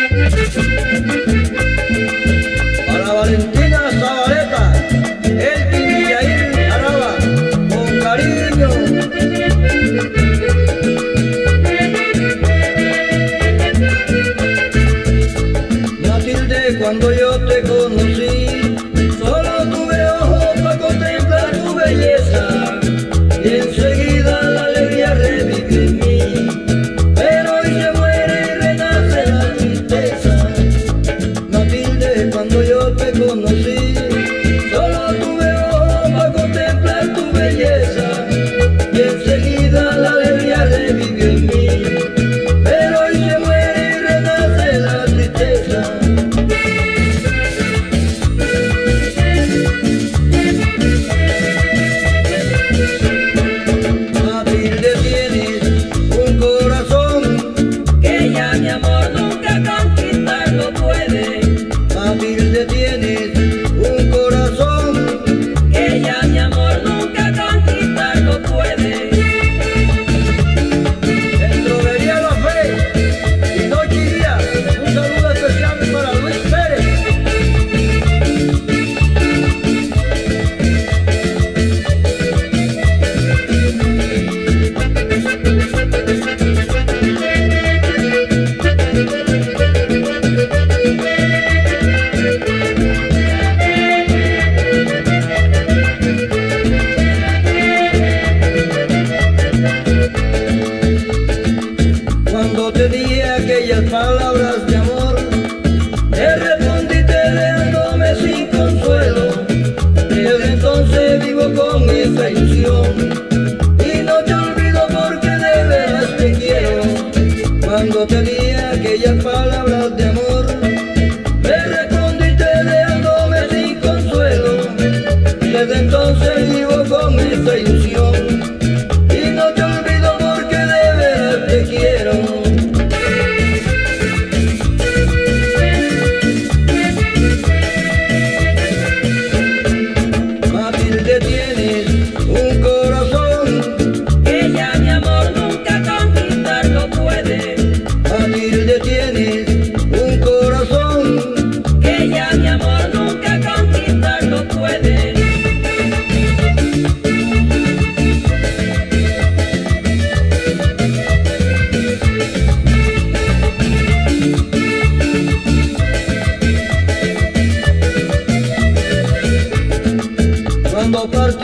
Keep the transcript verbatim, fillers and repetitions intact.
Para Valentina Zabaleta, el y Yair Araba, con cariño. Matilde, cuando yo te conocí, solo tuve ojos para contemplar tu belleza, y enseguida la alegría revivió en mí, pero hoy se muere y renace la tristeza. Matilde, cuando yo te conocí, solo tuve ojos para contemplar tu belleza, y enseguida la alegría revivió en mí, pero hoy se muere y renace la tristeza. Matilde, tienes un corazón que ya mi amor nunca conquistarlo puede. Matilde, tienes un corazón Que ya mi amor nunca conquistarlo puede. en Droguería La Fe y Noche y Día. Un saludo especial para Luis Pérez. Cuando te dije aquellas palabras de amor, te respondiste dejándome sin consuelo. Desde entonces vivo con esa ilusión y no te olvido porque de veras te quiero. Cuando te dije aquellas palabras de amor, te respondiste dejándome sin consuelo. Desde entonces vivo con esa ilusión y no te olvido porque de veras te quiero. Matilde, tienes un corazón Que ya mi amor nunca conquistarlo puede. Matilde, tienes un corazón Que ya mi amor nunca conquistarlo puede. cuando parte